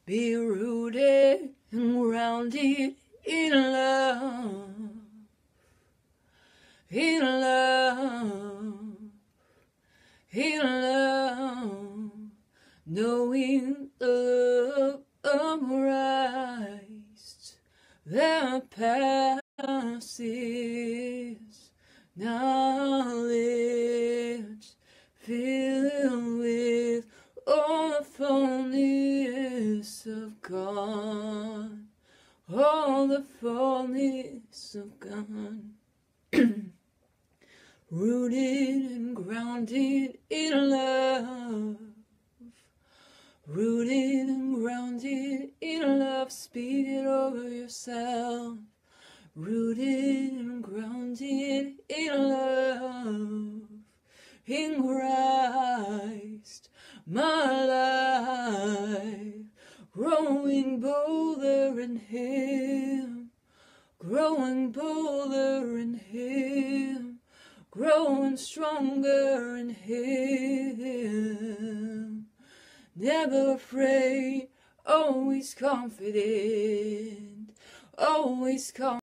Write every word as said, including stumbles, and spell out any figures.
Be rooted and grounded in love, in love, in love, knowing the love of Christ that passes knowledge, filled with all the fullness of God, all the fullness of God. Rooted and grounded in love, rooted and grounded in love. Speak it over yourself. Rooted and grounded in love, in Christ, my life, growing bolder in Him, growing bolder in Him, growing stronger in Him, never afraid, always confident, always confident.